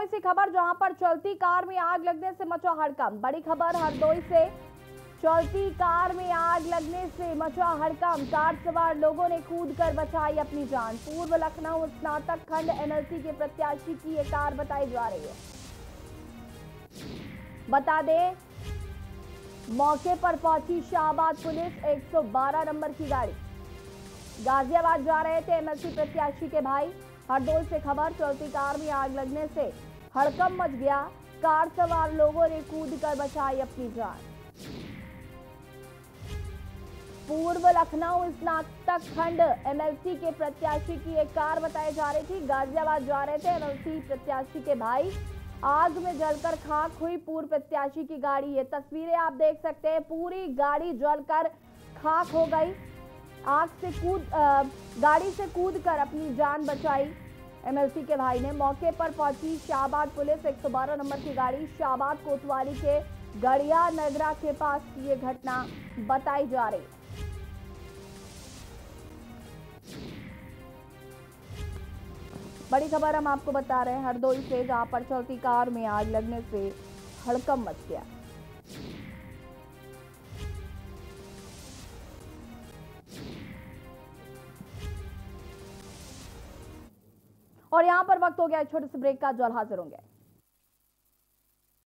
से खबर, जहां पर चलती कार में आग लगने से मचा हड़कंप। बड़ी खबर हरदोई से, चलती कार में आग लगने से मचा हड़कंप। कार सवार लोगों ने कूदकर बचाई अपनी जान। पूर्व लखनऊ स्नातक खंड एमएलसी के प्रत्याशी की ये कार बताई जा रही है। बता दें, मौके पर पहुंची शाहबाद पुलिस। 112 नंबर की गाड़ी गाजियाबाद जा रहे थे एमएलसी प्रत्याशी के भाई। हरदोई से खबर, चलती कार में आग लगने से हड़कंप मच गया। कार सवार लोगों ने कूदकर बचाई अपनी जान। पूर्व लखनऊ स्नातक खंड एमएलसी के प्रत्याशी की एक कार बताई जा रही थी। गाजियाबाद जा रहे थे एमएलसी प्रत्याशी के भाई। आग में जलकर खाक हुई पूर्व प्रत्याशी की गाड़ी। ये तस्वीरें आप देख सकते हैं, पूरी गाड़ी जलकर खाक हो गई। आग से गाड़ी से कूदकर अपनी जान बचाई एमएलसी के भाई ने। मौके पर पहुंची शाहबाद पुलिस। 112 नंबर की गाड़ी शाहबाद कोतवाली के गड़िया नगरा के पास की ये घटना बताई जा रही है। बड़ी खबर हम आपको बता रहे हैं हरदोई से, जहां पर चलती कार में आग लगने से हड़कंप मच गया। और यहां पर वक्त हो गया छोटे से ब्रेक का, जो हाजिर होंगे।